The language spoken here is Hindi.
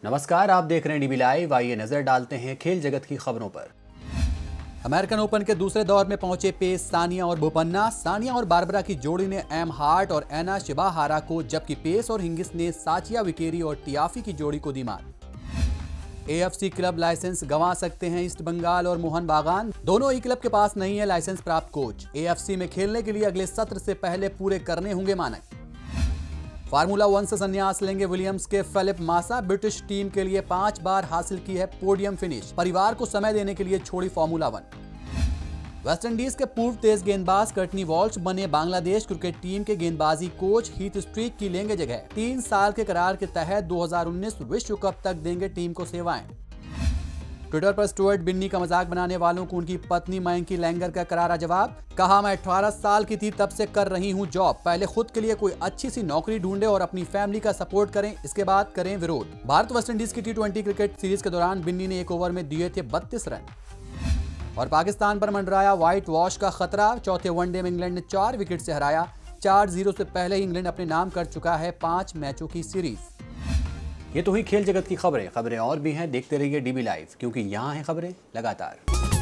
नमस्कार, आप देख रहे हैं डीबी लाइव। आइए नजर डालते हैं खेल जगत की खबरों पर। अमेरिकन ओपन के दूसरे दौर में पहुंचे पेस सानिया और बोपन्ना। सानिया और बारबरा की जोड़ी ने एम हार्ट और एना शिबाहारा को, जबकि पेस और हिंगिस ने साचिया विकेरी और टियाफी की जोड़ी को दी मात। एएफसी क्लब लाइसेंस गंवा सकते हैं ईस्ट बंगाल और मोहन बागान। दोनों ही क्लब के पास नहीं है लाइसेंस प्राप्त कोच। एएफसी में खेलने के लिए अगले सत्र से पहले पूरे करने होंगे मानक। फार्मूला 1 से संन्यास लेंगे विलियम्स के फेलिप मासा। ब्रिटिश टीम के लिए 5 बार हासिल की है पोडियम फिनिश। परिवार को समय देने के लिए छोड़ी फार्मूला 1। वेस्टइंडीज के पूर्व तेज गेंदबाज कर्टनी वॉल्श बने बांग्लादेश क्रिकेट टीम के गेंदबाजी कोच। हीथ स्ट्रीक की लेंगे जगह। 3 साल के करार के तहत 2019 विश्व कप तक देंगे टीम को सेवाएं। ट्विटर पर स्टुअर्ट बिन्नी का मजाक बनाने वालों को उनकी पत्नी मयंकी लैंगर का करारा जवाब। कहा, मैं 18 साल की थी तब से कर रही हूं जॉब। पहले खुद के लिए कोई अच्छी सी नौकरी ढूंढे और अपनी फैमिली का सपोर्ट करें, इसके बाद करें विरोध। भारत वेस्टइंडीज की T20 क्रिकेट सीरीज के दौरान बिन्नी ने 1 ओवर में दिए थे 32 रन। और पाकिस्तान पर मंडराया व्हाइट वॉश का खतरा। चौथे वनडे में इंग्लैंड ने 4 विकेट से हराया। 4-0 से पहले ही इंग्लैंड अपने नाम कर चुका है 5 मैचों की सीरीज। ये तो हुई खेल जगत की खबरें और भी हैं। देखते रहिए डीबी लाइव, क्योंकि यहाँ हैं खबरें लगातार।